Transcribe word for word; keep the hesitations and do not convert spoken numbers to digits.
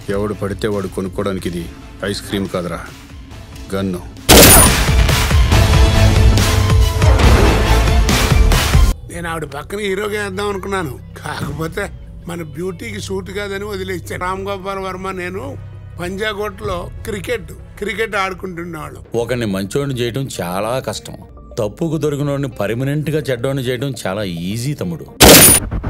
ఎవడు పడితే వాడు కొనుక్కోవడానికి ఇది ఐస్ క్రీమ్ కాదురా, గన్ను. నేను ఆవిడ పక్కన హీరోగా వేద్దాం అనుకున్నాను, కాకపోతే మన బ్యూటీకి సూట్ కాదని వదిలేచ్చాను. రామ్ గోపాల్ వర్మ నేను పంజాగోట్లో క్రికెట్ క్రికెట్ ఆడుకుంటున్నవాళ్ళు. ఒకరిని మంచోడిని చేయడం చాలా కష్టం, తప్పుకు దొరికినోడిని పర్మనెంట్ గా చెడ్డోడిని చేయడం చాలా ఈజీ తమ్ముడు.